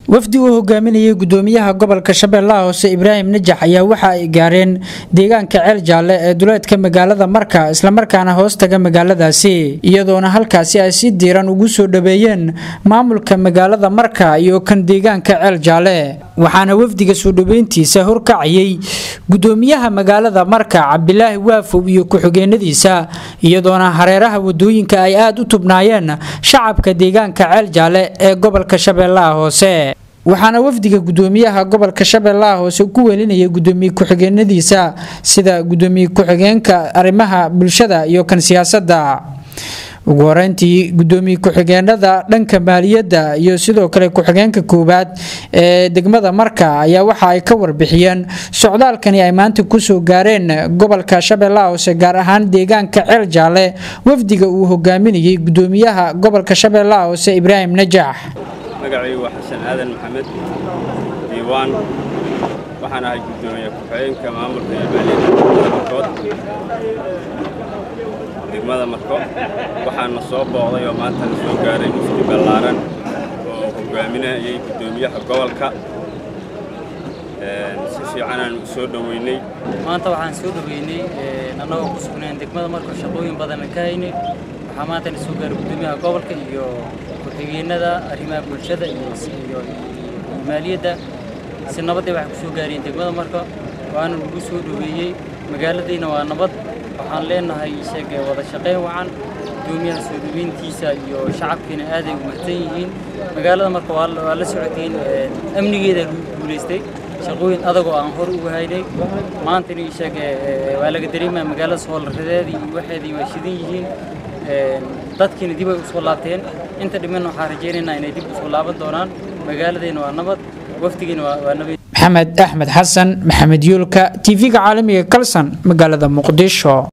wafdi uu hogaaminayay gudoomiyaha gobolka Shabeellaha Hoose Ibraahim Najax ayaa waxa ay gaareen deegaanka Ceel Jaalle ee duleedka magaalada Marka isla markaana hoostaga magaaladaasi iyadoona halkaasi ay si diiran ugu soo dhaweeyeen maamulka magaalada Marka iyo kan deegaanka Ceel Jaalle waxaana wafdiga soo dhaweyntiisa horkacayay gudoomiyaha magaalada Marka Cabdilaahi Waafow iyo ku-xigeenadiisa iyadoona hareeraha wadooyinka ay aad u tubnaayeen shacabka deegaanka Ceel Jaalle ee gobolka Shabeellaha Hoose waxaana wafdiga gudoomiyaha gobolka Shabeellaha Hoose ku welinayay gudoomiye ku-xigeenadiisa sida gudoomiye ku-xigeenka arrimaha bulshada iyo kan siyaasadda ugu horeyntii gudoomiye ku-xigeenada dhanka maaliyadda iyo sidoo kale ku-xigeenka koobaad ee degmada Marka ayaa waxa ay ka warbixiyeen socdaalkani ay maanta ku soo gaareen gobolka Shabeellaha Hoose gaar ahaan deegaanka Ceel Jaalle wafdiga uu hogaaminayay gudoomiyaha gobolka Shabeellaha Hoose Ibraahim Najax magacay waa Xasan Aadan Maxamed diiwaan waxaan ahay gudoomiye ku-xigeenka maamulka maaliyadda degmada Marko waxaan soo booqday oo maanta soo gaaray mufti ballaaran oo hogaaminayay gudoomiyaha gobolka si fiican aan soo dhaweynay maanta waxaan soo dhaweynay anagoo ku sugnaan degmada Marko shaqooyin badan ka haynay waxaa maanta soo gaaray gudoomiyaha gobolka iyo ku-xigeenada arrimaha bulshada iyo maaliyadda si nabad wax ku soo gaareen degmada Marko waana ugu soo dhaweeyay magaaladiina waa nabad waxaan leenahay sheegay wada shaqeyn wacan gudoomiyaha soo dhaweyntiisa iyo shacabkiina aad ay u mahadsan yihiin magaalada Marko waa la socoteen amnigeeda lagu guuleystay shaqooyin adag oo aan hor ugu haynay maanta in sheegay waa laga dareemaa magaalada Soolradeed iyo waxeedii way shidan yihiin dadkina dib ay u soo laabteen inta dhiman waxaan rajaynaynaa inay dib u soo laaban doonaan magaaladeena waa nabad waftigeena waa nabad Maxamed Axmed Xasan Maxamed Yuulka TV-ga caalamiga Kalsan magaalada Muqdisho